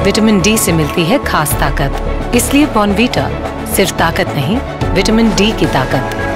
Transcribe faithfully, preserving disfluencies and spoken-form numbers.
Vitamin D से मिलती है खास ताकत। इसलिए बॉर्नवीटा सिर्फ ताकत नहीं, विटामिन डी की ताकत।